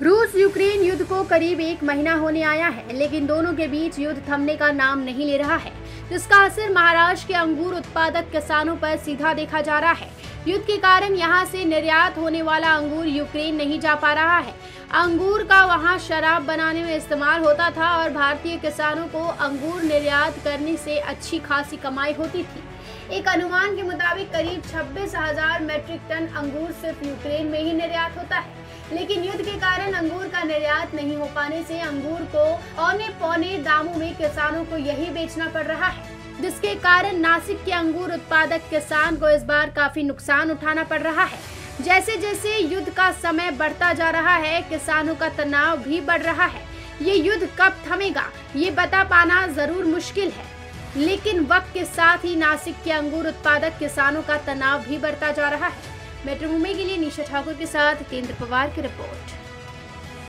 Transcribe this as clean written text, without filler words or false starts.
रूस यूक्रेन युद्ध को करीब 1 महीना होने आया है, लेकिन दोनों के बीच युद्ध थमने का नाम नहीं ले रहा है, जिसका असर महाराष्ट्र के अंगूर उत्पादक किसानों पर सीधा देखा जा रहा है। युद्ध के कारण यहां से निर्यात होने वाला अंगूर यूक्रेन नहीं जा पा रहा है। अंगूर का वहां शराब बनाने में इस्तेमाल होता था और भारतीय किसानों को अंगूर निर्यात करने से अच्छी खासी कमाई होती थी। एक अनुमान के मुताबिक करीब 26,000 मैट्रिक टन अंगूर सिर्फ यूक्रेन में ही निर्यात होता है, लेकिन युद्ध के कारण अंगूर का निर्यात नहीं हो पाने से अंगूर को औने पौने दामों में किसानों को यही बेचना पड़ रहा है, जिसके कारण नासिक के अंगूर उत्पादक किसान को इस बार काफी नुकसान उठाना पड़ रहा है। जैसे जैसे युद्ध का समय बढ़ता जा रहा है, किसानों का तनाव भी बढ़ रहा है। ये युद्ध कब थमेगा ये बता पाना जरूर मुश्किल है, लेकिन वक्त के साथ ही नासिक के अंगूर उत्पादक किसानों का तनाव भी बढ़ता जा रहा है। मेट्रोभूमि के लिए निशा ठाकुर के साथ केंद्र पवार की रिपोर्ट।